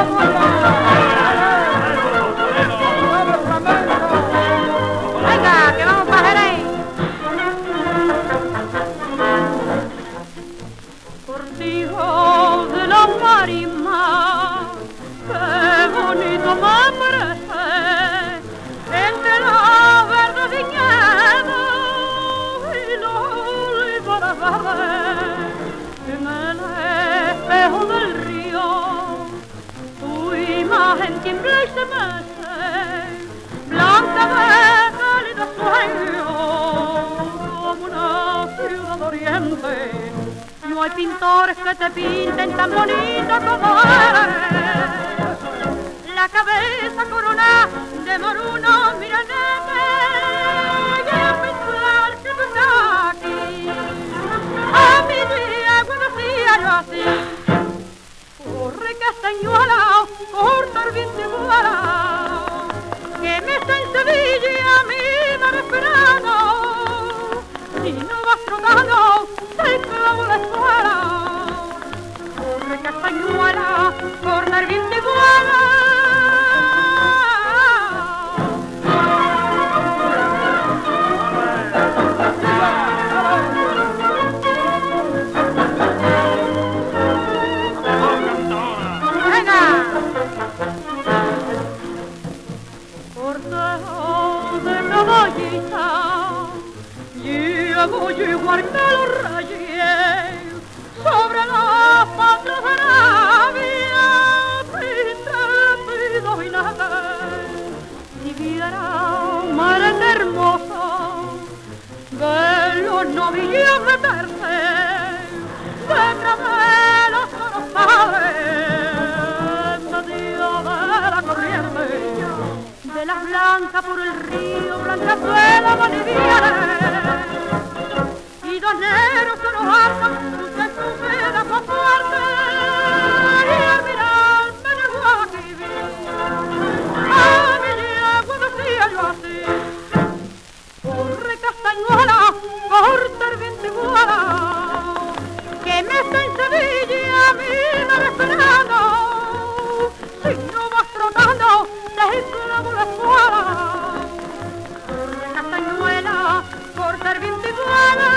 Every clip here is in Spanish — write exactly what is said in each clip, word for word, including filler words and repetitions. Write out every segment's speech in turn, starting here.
Venga, que vamos para Jerez. Cortijo de la marisma, qué bonito me parece, entre los verdes viñedos y los olivares verdes, en el espejo del río, tu imagen tiembla y se mece, blanca de cálido sueño, como una ciudad oriente. No hay pintores que te pinten tan bonito como eres. La cabeza corona de moruno miranete, y a pensar que tú estás aquí. A mi día cuando hacía yo así, corre castañuela, corta el viento iguala, que me está en Sevilla y a mí me va esperando. Si no vas trotando, te clavo la escuela. Corre castañuela, corta el viento iguala. Voy igual que los reyes sobre los potros de Arabia, intrépido y nada, si viera mar hermoso de los novillos meterse detrás de los corozales, en medio de la corriente de las blancas por el río, blancas suelas bolivianas. Y dos negros que nos alzan, sus entumedas más fuertes, y al mirarme en el Guadalquivir, a mi día cuando hacía yo así, corre castañuela, corta el viento iguala, que me está en Sevilla y a mí me va esperando, si no vas trotando, te clavo la escuela, corre castañuela, corta el viento iguala.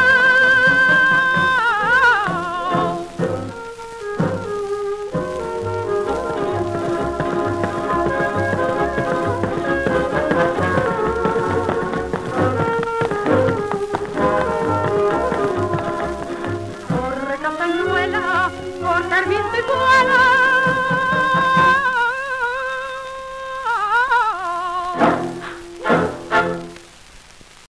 Corre castañuela, corta el viento iguala.